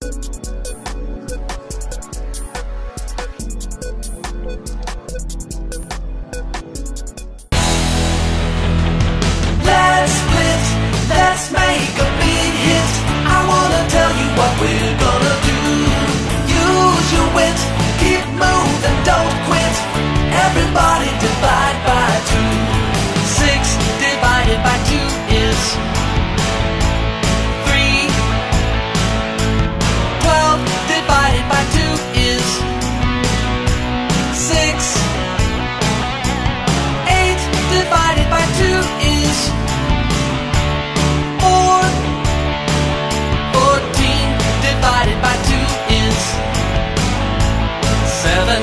Let's split, let's make a big hit. I wanna tell you what we're gonna do. Use your wit, keep moving, don't quit. Everybody divide by 2. 6 divided by 2 is 3. 12 divided by 2 is 6. 8 divided by 2 is 4. 14 divided by 2 is 7.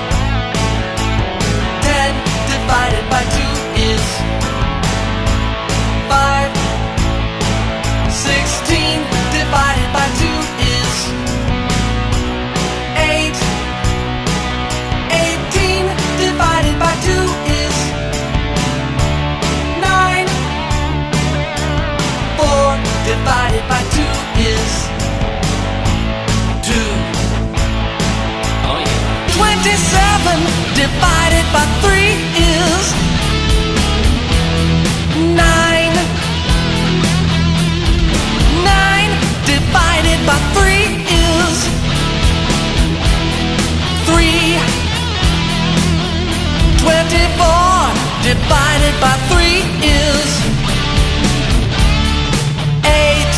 10 divided by 2 is 5. 16 divided by 2 is 8. 18 divided by 2 is 9. 4 divided by 2 is 2. Oh yeah. 27 divided by 3 is 9. 9 divided by 3 is 3. 24 divided by 3 is 8.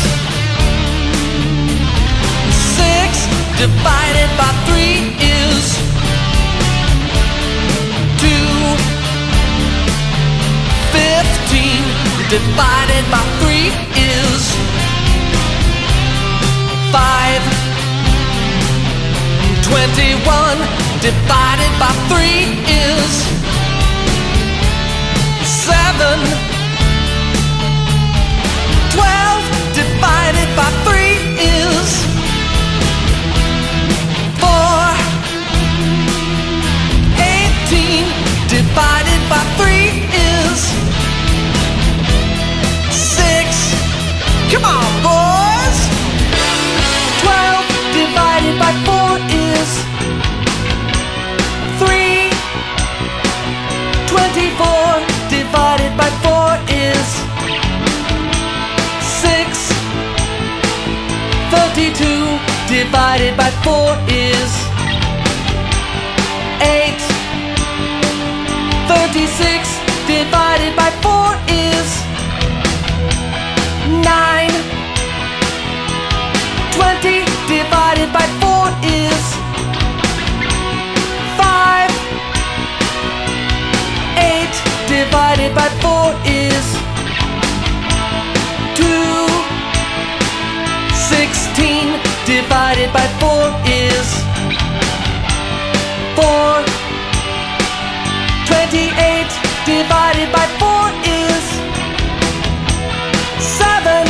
6 divided by 3 is 2. 15 divided by 3 is 5. 21 divided by 3 is 7. 12 divided by 3 is 4. 18 divided by 3 is 6. Come on, boys! 12 divided by 4 is 3. 24 divided by 4 is 6. 32 divided by 4 is 8. 36 divided by 4 is 9. 20 divided by 4 is 5. 8 divided by 4 is 2. 16 divided by 4 is 4. 28 divided by 4 is 7.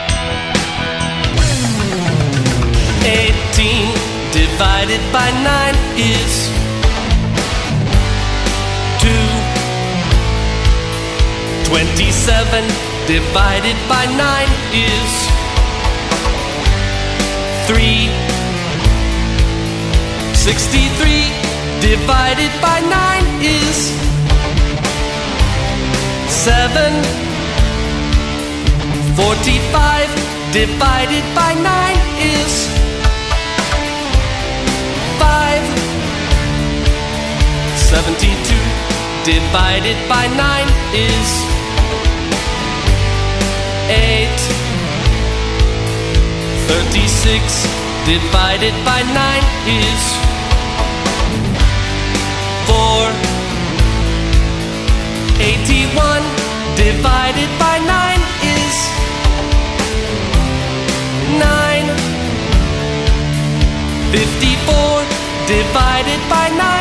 18 divided by 9 is 2. 27 divided by 9 is 3. 63 divided by 9 is 7. 45 divided by 9 is 5. 72 divided by 9 is 8. 36 divided by 9 is 4. 81 divided by 9 is 9. 54 divided by 9